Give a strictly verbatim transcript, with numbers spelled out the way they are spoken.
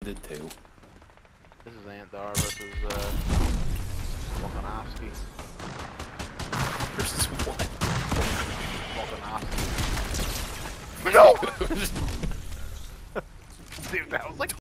did too. This is Antdar versus uh, Volkanovski. Versus what? Volkanovski. No! Dude, that was like